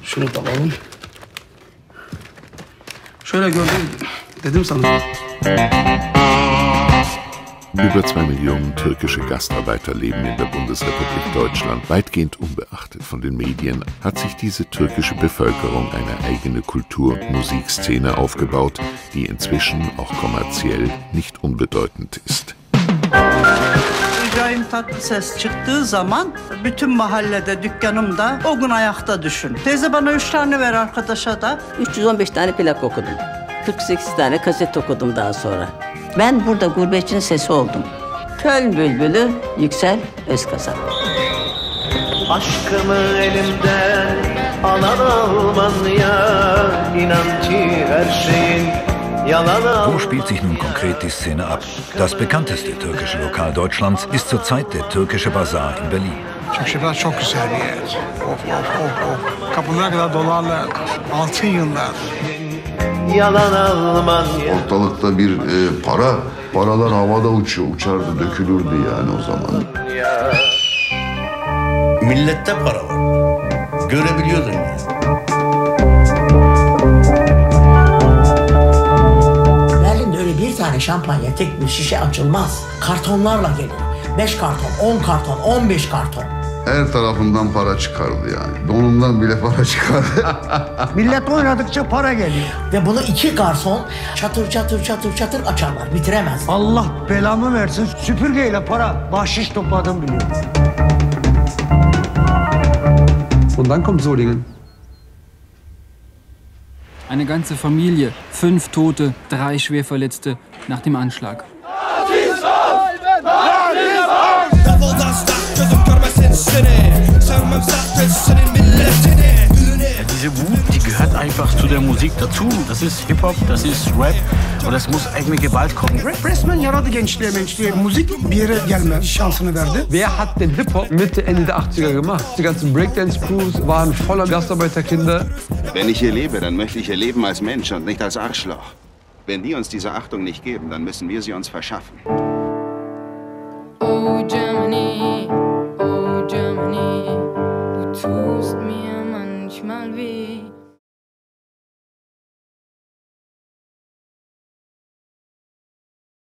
Şunu da alalım. Şöyle gördüm, dedim sana. Über 2 Millionen türkische Gastarbeiter leben in der Bundesrepublik Deutschland. Weitgehend unbeachtet von den Medien hat sich diese türkische Bevölkerung eine eigene Kultur- und Musikszene aufgebaut, die inzwischen auch kommerziell nicht unbedeutend ist. İbrahim Tatlıses çıktığı zaman bütün mahallede, dükkanımda o gün ayakta düşün. Teyze bana 3 tane ver arkadaşa da. 315 tane plak okudum. 48 tane kaset okudum daha sonra. Ben burada gurbetçinin sesi oldum. Köln bülbülü Yüksel Özkazan. Aşkımı elimden alan alman ya, inan ki her şeyin yalan alman. Wo spielt sich nun konkret die Szene ab? Das bekannteste türkische Lokal Deutschlands ist zurzeit der Türkische Basar in Berlin. Türkçeler çok güzel bir yer. Of. Kapılara kadar dolarlar. Altın yıllar. Yalan alman ya. Ortalıkta bir paralar havada uçardı, dökülürdü yani o zaman. Millette para var. Görebiliyordun ya. Berlin'de öyle bir tane şampanya, tek bir şişe açılmaz. Kartonlarla gelir. 5 karton, 10 karton, 15 karton. Her tarafından para çıkardı yani. Donundan bile para çıkardı. Millet oynadıkça para geliyor. Ve bunu 2 garson çatır çatır açarlar. Bitiremez. Allah belamı versin. Süpürgeyle para, bahşiş topladım biliyorum. Und dann kommt Solingen. Eine ganze Familie, 5 Tote, 3 Schwerverletzte nach dem Anschlag. Diese Wut, die gehört einfach zu der Musik dazu. Das ist Hip-Hop, das ist Rap und es muss eigene Gewalt kommen. Rap resmen yaradı gençliğe. Musik bir yere gelme şansını verdi. Wer hat den Hip-Hop Mitte, Ende der 80er gemacht? Die ganzen Breakdance-Crews waren voller Gastarbeiterkinder. Wenn ich hier lebe, dann möchte ich hier leben als Mensch und nicht als Arschloch. Wenn die uns diese Achtung nicht geben, dann müssen wir sie uns verschaffen.